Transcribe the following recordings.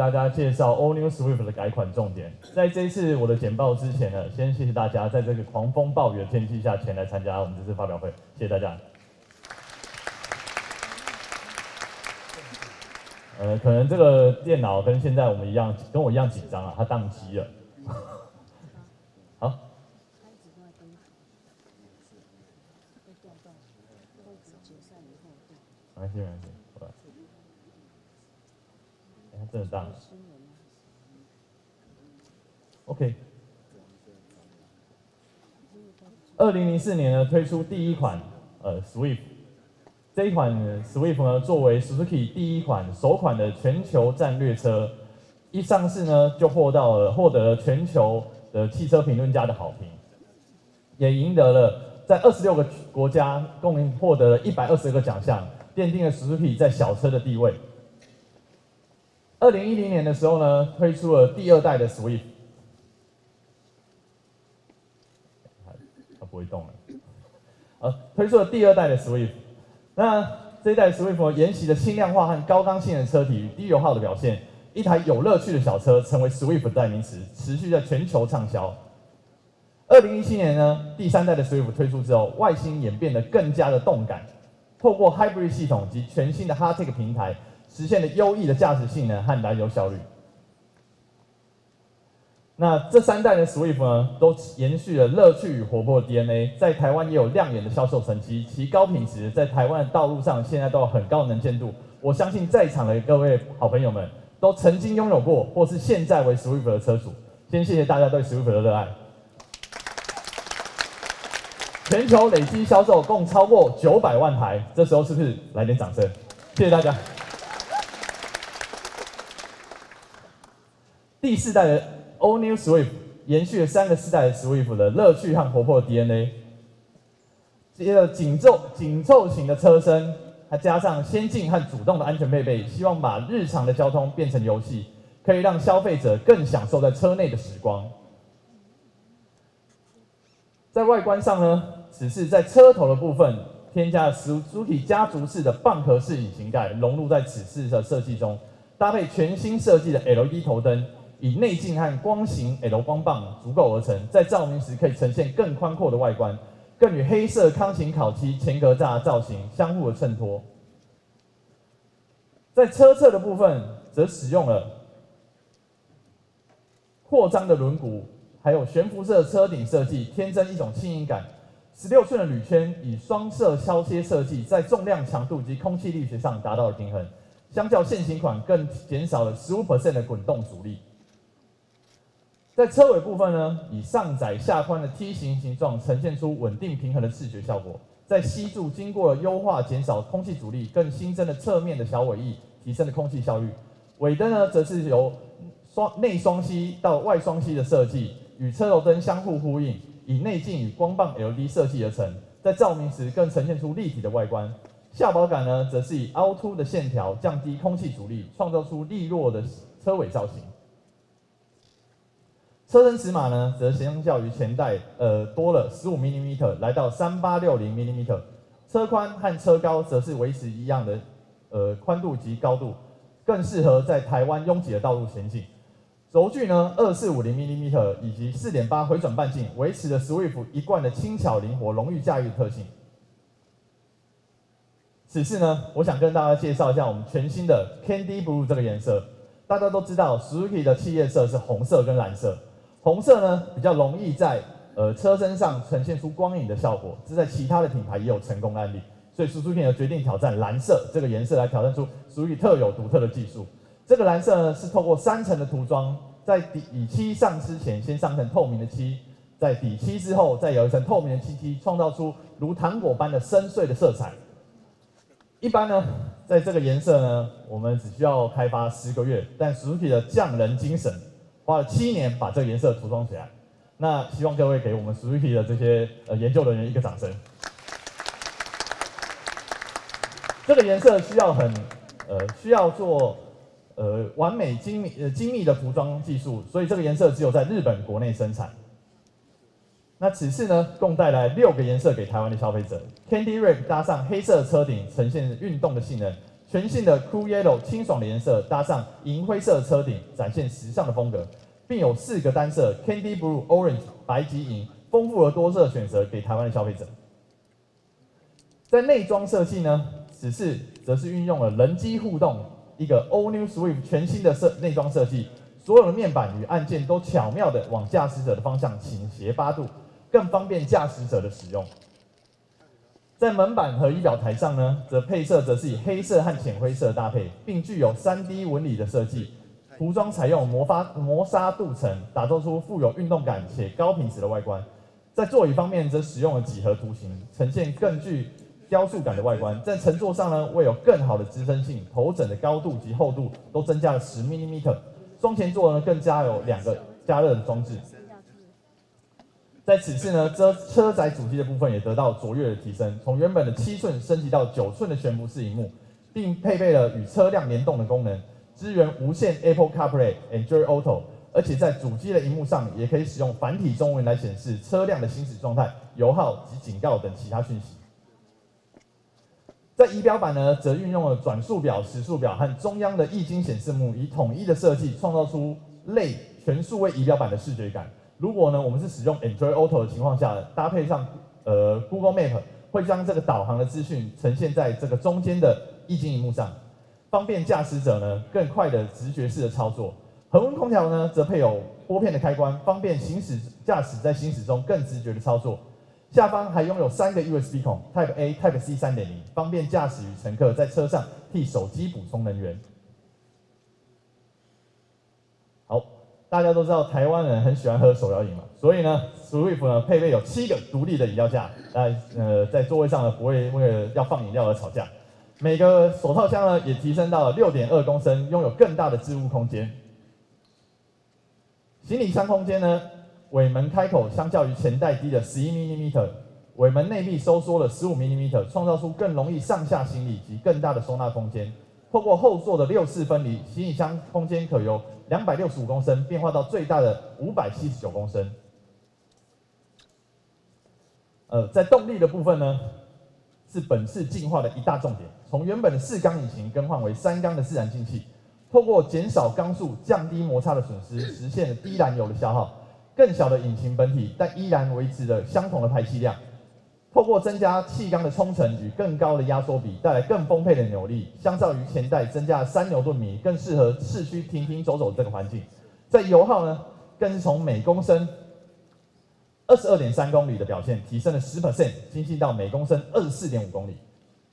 大家介绍 All New Swift 的改款重点。在这一次我的简报之前呢，先谢谢大家在这个狂风暴雨的天气下前来参加我们这次发表会，谢谢大家。可能这个电脑跟现在我们一样，跟我一样紧张啊，它宕机了。好。没关系，没关系，过来。它真的宕了。OK。2004年呢推出第一款Swift。这一款 Swift 呢，作为 Suzuki 第一款首款的全球战略车，一上市呢就获得了全球的汽车评论家的好评，也赢得了在26个国家共获得了120个奖项，奠定了 Suzuki 在小车的地位。2010年的时候呢，推出了第二代的 Swift， 它不会动了，推出了第二代的 Swift。那这一代 Swift 沿袭了轻量化和高刚性的车体与低油耗的表现，一台有乐趣的小车成为 Swift 的代名词，持续在全球畅销。2017年呢，第三代的 Swift 推出之后，外形演变得更加的动感，透过 Hybrid 系统及全新的 Hardtech 平台，实现了优异的驾驶性能和燃油效率。那这三代的 Swift 呢，都延续了乐趣与活泼的 DNA， 在台湾也有亮眼的销售成绩，其高品质在台湾的道路上现在都有很高的能见度。我相信在场的各位好朋友们都曾经拥有过，或是现在为 Swift 的车主。先谢谢大家对 Swift 的热爱。全球累计销售共超过900万台，这时候是不是来点掌声？谢谢大家。第四代的 All New Swift 延续了3个世代的 Swift 的乐趣和活泼的 DNA， 接着紧凑型的车身，还加上先进和主动的安全配备，希望把日常的交通变成游戏，可以让消费者更享受在车内的时光。在外观上呢，只是在车头的部分添加了 Suzuki 家族式的蚌壳式引擎盖，融入在此次的设计中，搭配全新设计的 LED 头灯。以内径和光型 L 光棒足构而成，在照明时可以呈现更宽阔的外观，更与黑色康型烤漆前格栅造型相互的衬托。在车侧的部分，则使用了扩张的轮毂，还有悬浮式的车顶设计，添增一种轻盈感。16寸的铝圈以双色削切设计，在重量强度及空气力学上达到了平衡，相较现行款更减少了15% 的滚动阻力。在车尾部分呢，以上窄下宽的梯形形状呈现出稳定平衡的视觉效果。在吸柱经过了优化，减少空气阻力，更新增了侧面的小尾翼，提升了空气效率。尾灯呢，则是由内双吸到外双吸的设计，与车头灯相互呼应，以内径与光棒 LED 设计而成。在照明时更呈现出立体的外观。下保杆呢，则是以凹凸的线条降低空气阻力，创造出利落的车尾造型。车身尺码呢，则相较于前代多了15 mm， 来到3860 mm。车宽和车高则是维持一样的宽度及高度，更适合在台湾拥挤的道路前进。轴距呢2450 mm 以及4.8回转半径，维持了 Swift 一贯的轻巧灵活、容易驾驭的特性。此次呢，我想跟大家介绍一下我们全新的 Candy Blue 这个颜色。大家都知道 ，Suzuki 的企业色是红色跟蓝色。红色呢比较容易在车身上呈现出光影的效果，这在其他的品牌也有成功案例。所以 Suzuki 呢决定挑战蓝色这个颜色来挑战出 Suzuki 特有独特的技术。这个蓝色呢是透过3层的涂装，在底漆上之前先上层透明的漆，在底漆之后再有一层透明的漆，创造出如糖果般的深邃的色彩。一般呢，在这个颜色呢，我们只需要开发10个月，但 Suzuki 的匠人精神花了7年把这个颜色涂装起来。那希望各位给我们 Suzuki 的这些研究人员一个掌声。这个颜色需要做完美精密的涂装技术，所以这个颜色只有在日本国内生产。那此次呢，共带来6个颜色给台湾的消费者。Candy Red 搭上黑色车顶，呈现运动的性能； 全新的 Cool Yellow 清爽的颜色，搭上银灰色车顶，展现时尚的风格，并有4个单色 Candy Blue、Orange 白及银，丰富而多色的选择给台湾的消费者。在内装设计呢，此次则是运用了人机互动，一个 All New Swift 全新的内装设计，所有的面板与按键都巧妙的往驾驶者的方向倾斜8度，更方便驾驶者的使用。在门板和仪表台上呢，配色则是以黑色和浅灰色搭配，并具有3D 纹理的设计。涂装采用磨砂镀层，打造出富有运动感且高品质的外观。在座椅方面，则使用了几何图形，呈现更具雕塑感的外观。在乘坐上呢，为有更好的支撑性，头枕的高度及厚度都增加了10 mm。双前座呢，更加有2个加热的装置。在此次呢，车载主机的部分也得到卓越的提升，从原本的7寸升级到9寸的悬浮式萤幕，并配备了与车辆联动的功能，支援无线 Apple CarPlay、Android Auto， 而且在主机的萤幕上也可以使用繁体中文来显示车辆的行驶状态、油耗及警告等其他讯息。在仪表板呢，则运用了转速表、时速表和中央的液晶显示幕，以统一的设计创造出类全数位仪表板的视觉感。如果呢，我们是使用 Android Auto 的情况下，搭配上Google Map， 会将这个导航的资讯呈现在这个中间的液晶萤幕上，方便驾驶者呢更快的直觉式的操作。恒温空调呢，则配有拨片的开关，方便驾驶在行驶中更直觉的操作。下方还拥有3个 USB 孔 ，Type A、Type C 3.0， 方便驾驶与乘客在车上替手机补充能源。好，大家都知道台湾人很喜欢喝手摇饮嘛，所以呢 ，Swift 呢配备有7个独立的饮料架，在座位上呢不会为了要放饮料而吵架。每个手套箱呢也提升到了6.2公升，拥有更大的置物空间。行李箱空间呢？尾门开口相较于前代低了11 mm， 尾门内壁收缩了15 mm， 创造出更容易上下行李及更大的收纳空间。透过后座的6次分离，行李箱空间可由265公升变化到最大的579公升。在动力的部分呢，是本次进化的一大重点，从原本的4缸引擎更换为3缸的自然进气，透过减少缸数、降低摩擦的损失，实现了低燃油的消耗。更小的引擎本体，但依然维持了相同的排气量。透过增加气缸的冲程与更高的压缩比，带来更丰沛的扭力。相较于前代增加了3牛顿米，更适合市区停停走走这个环境。在油耗呢，更是从每公升22.3公里的表现提升了10%，精细到每公升24.5公里。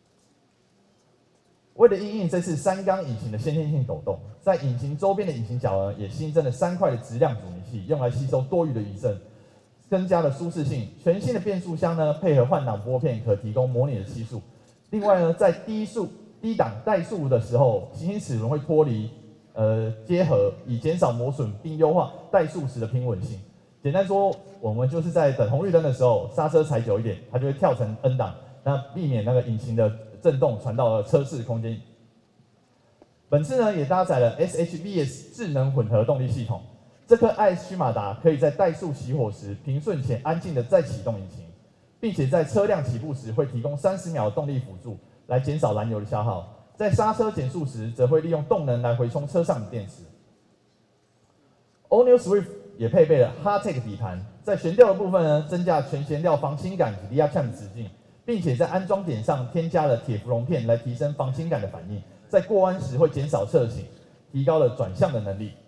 为了因应这次3缸引擎的先天性抖动，在引擎周边的引擎角呢，也新增了3块的质量阻尼器，用来吸收多余的余震，增加了舒适性。全新的变速箱呢，配合换挡拨片，可提供模拟的7速。另外呢，在低档怠速的时候，行驶轮会脱离结合，以减少磨损，并优化怠速时的平稳性。简单说，我们就是在等红绿灯的时候，刹车踩久一点，它就会跳成 N 档，那避免那个引擎的震动传到了车室空间。本次呢也搭载了 SHVS 智能混合动力系统，这颗 IS 驱马达可以在怠速熄火时平顺且安静的再启动引擎，并且在车辆起步时会提供30秒的动力辅助，来减少燃油的消耗。在刹车减速时，则会利用动能来回充车上的电池。All New Swift 也配备了 Hardtech 底盘，在悬吊的部分呢，增加全悬吊防倾感及低压枪的直径。并且在安装点上添加了铁氟龙片来提升防倾感的反应，在过弯时会减少侧倾，提高了转向的能力。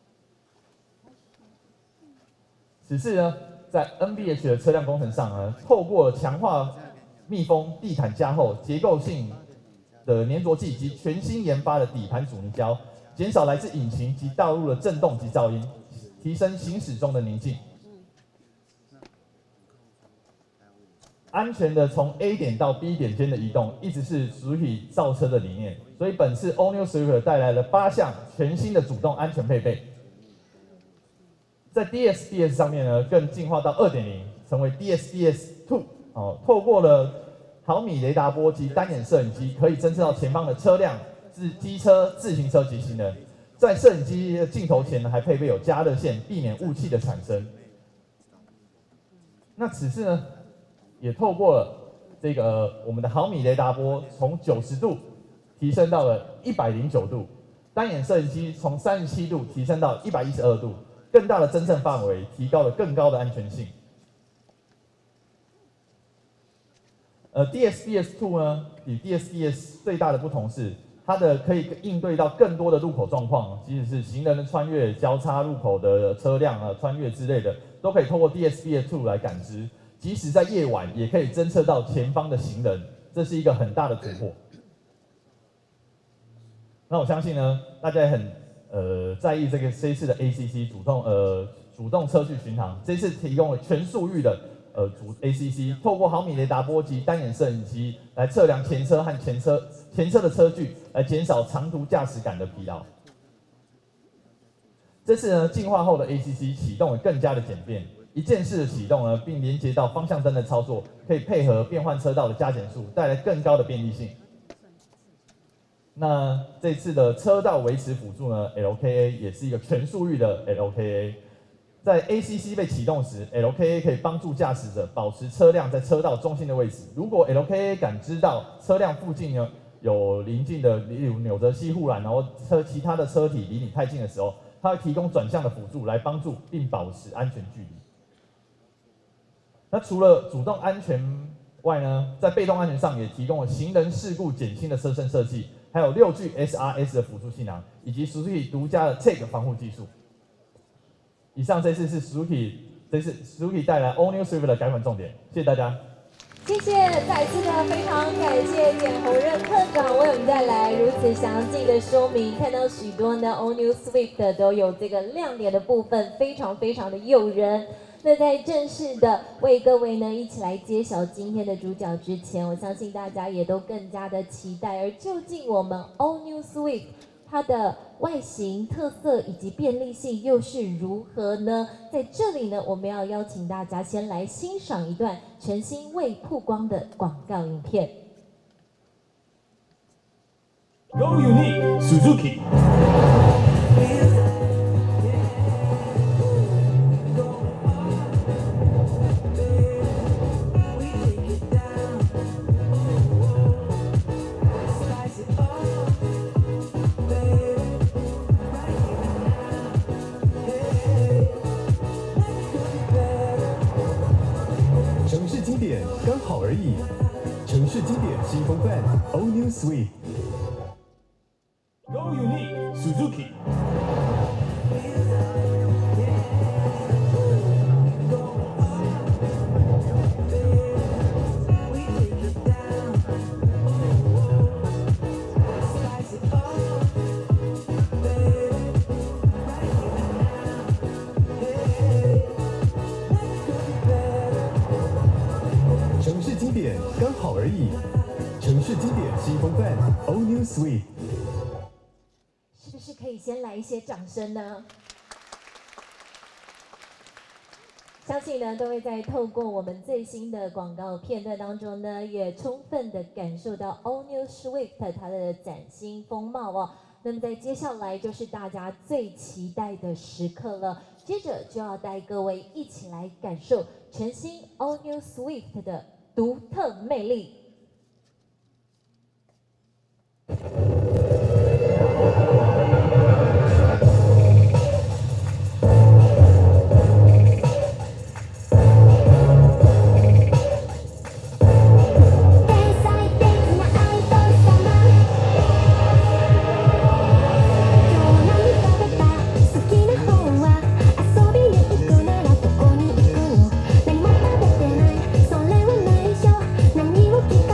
此次呢，在 NVH 的车辆工程上呢，透过强化密封、地毯加厚、结构性的粘着剂及全新研发的底盘阻尼胶，减少来自引擎及道路的震动及噪音，提升行驶中的宁静。安全的从 A 点到 B 点间的移动，一直是Swift造车的理念。所以本次 All New Swift 带来了8项全新的主动安全配备。在 DSDS 上面呢，更进化到 2.0， 成为 DSDS2。透过了毫米雷达波及单眼摄影机，可以侦测到前方的车辆、机车、自行车及行人。在摄影机的镜头前呢，还配备有加热线，避免雾气的产生。那此次呢，也透过了这个我们的毫米雷达波，从90度提升到了109度，单眼摄影机从37度提升到112度，更大的侦测范围，提高了更高的安全性。DSBS2 呢，与 DSBS 最大的不同是，它的可以应对到更多的路口状况，即使是行人的穿越、交叉路口的车辆穿越之类的，都可以透过 DSBS2 来感知。即使在夜晚，也可以侦测到前方的行人，这是一个很大的突破。那我相信呢，大家也很在意这次的 ACC 主动车距巡航，这次提供了全速域的ACC， 透过毫米雷达波及单眼摄影机来测量前车和前车的车距，来减少长途驾驶感的疲劳。这次呢，进化后的 ACC 启动也更加的简便，一键式的启动呢，并连接到方向灯的操作，可以配合变换车道的加减速，带来更高的便利性。那这次的车道维持辅助呢 ，LKA 也是一个全速域的 LKA。在 ACC 被启动时 ，LKA 可以帮助驾驶者保持车辆在车道中心的位置。如果 LKA 感知到车辆附近呢有邻近的，例如纽泽西护栏，然后其他的车体离你太近的时候，它会提供转向的辅助来帮助并保持安全距离。那除了主动安全外呢，在被动安全上也提供了行人事故减轻的车身设计，还有6G SRS 的辅助气囊，以及 Suzuki 独家的 TAG 防护技术。以上这次是 Suzuki 带来 All New Swift 的改款重点，谢谢大家。 谢谢，再次的非常感谢简宏任科长为我们带来如此详尽的说明。看到许多呢 All New Swift 都有这个亮点的部分，非常的诱人。那在正式的为各位呢一起来揭晓今天的主角之前，我相信大家也都更加的期待。而究竟我们 All New Swift 它的外形特色以及便利性又是如何呢？在这里呢，我们要邀请大家先来欣赏一段全新未曝光的广告影片。 Go Unique Suzuki。城市经典刚好而已，城市经典新风范 ，All New Swift。Go Unique Suzuki。城市经典刚好而已，城市经典新风范 ，All New Swift。 是不是可以先来一些掌声呢？相信呢，都会在透过我们最新的广告片段当中呢，也充分的感受到 All New Swift 它的崭新风貌哦。那么在接下来就是大家最期待的时刻了，接着就要带各位一起来感受全新 All New Swift 的独特魅力。 何も食べてないそれは内緒何を聞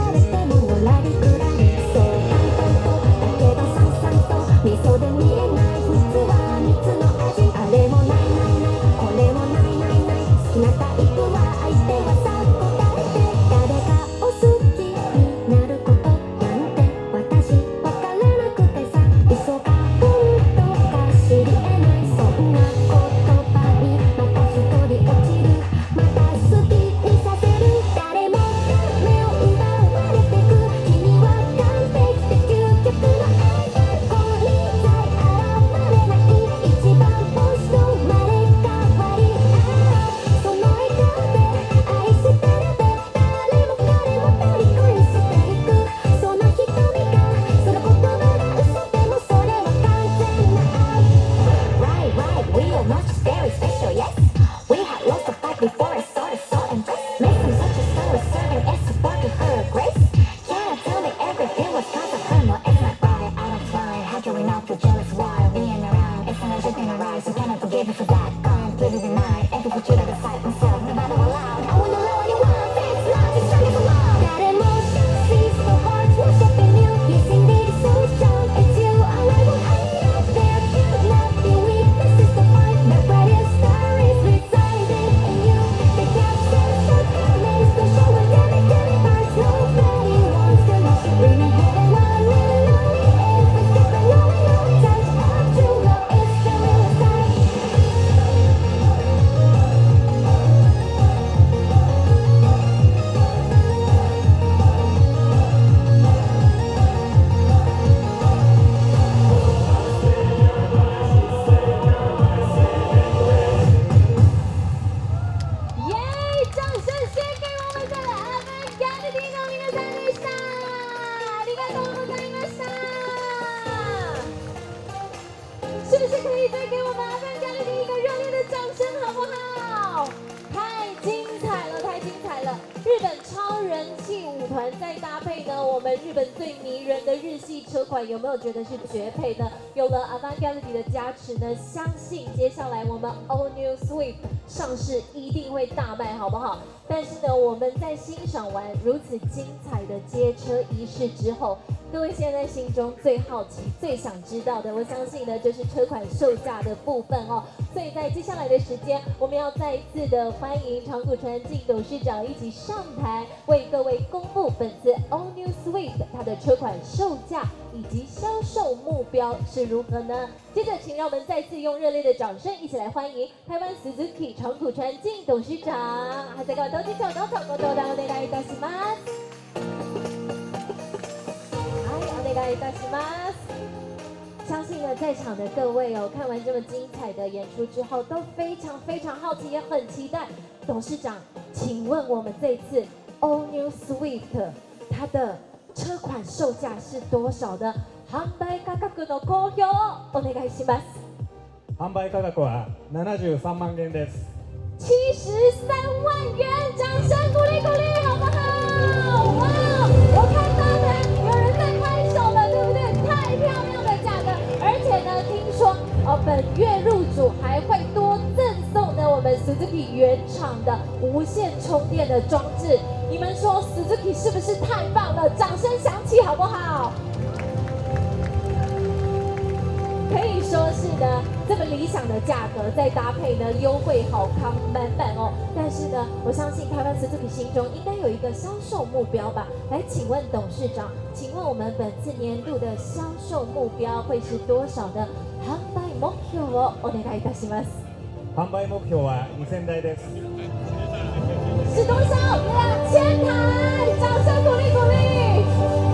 very special, yes. We had lost the fight before I saw the salt and bliss. Making such a star was serving as support to her grace. Can I tell me everything was cause of her? No, it's not right, out of line. How can we not feel jealous? Why we ain't around? It's not just gonna rise, so cannot forgive you for that. Completely denied, and people should have decided myself. No matter what loud, I wanna know what you want. It's not just trying to belong. That emotion sees the heart wash up in you. Yes, indeed, it's so strong. It's you, all I will hang out there. Can't not be weak, this is the fight. The brightest star is residing in you. The caption shortcomings, the show with delicate parts. Nobody wants to know. Bring me head and one and only. If it's different, no way, no touch. All true love is the realest touch. 耶！掌声献给我们的Avantgardeの皆さんでした。ありがとうございました。是不是可以再给我们Avantgarde一个热烈的掌声，好不好？太精彩了，太精彩了！日本超人气舞团再搭配呢，我们日本最迷人的日系车款，有没有觉得是绝配的？有了Avantgarde的加持呢，相信接下来我们 All New Swift 上市一定会大卖，好不好？但是呢，我们在欣赏完如此精彩的街车仪式之后，各位现在心中最好奇、最想知道的，我相信呢，就是车款售价的部分哦。所以在接下来的时间，我们要再一次的欢迎长谷川静董事长一起上台，为各位公布本次 All New Swift 它的车款售价以及销售目标是如何呢？接着，请让我们再次用热烈的掌声，一起来欢迎台湾 Suzuki 长谷川静董事长。長谷川董事長どうぞご登壇お願いいたします。お願いいたします。相信呢，在场的各位哦，看完这么精彩的演出之后，都非常非常好奇，也很期待。董事长，请问我们这次 All New Swift 它的车款售价是多少的？販売価格の公表をお願いします。 販売価格は73万円です。 73万元，掌声鼓励鼓励，好不好？哇，我看到呢，有人在拍手了，对不对？太漂亮的价格，而且呢，听说本月入主还会多赠送呢我们 Suzuki 原厂的无线充电的装置。你们说 Suzuki 是不是太棒了？掌声响起，好不好？可以说是呢，这么理想的价格，再搭配呢优惠好康满满哦。但是呢，我相信台湾 Suzuki 心中应该有一个销售目标吧？来，请问董事长，请问我们本次年度的销售目标会是多少的？販売目標をお願いいたします。 販売目標は2000台です。 是多少？2000台，掌声鼓励鼓励。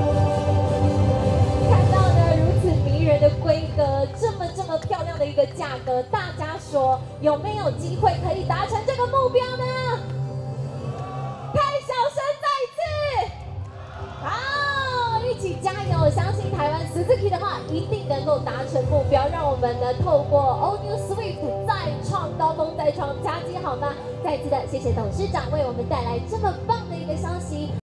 看到呢如此迷人的规格，这么漂亮的一个价格，大家说有没有机会可以达成这个目标呢？太小声，再一次，好，一起加油！我相信台湾 Suzuki 的话，一定能够达成目标，让我们呢透过 All New Swift 再创高峰，再创佳绩，好吗？再次的谢谢董事长为我们带来这么棒的一个消息。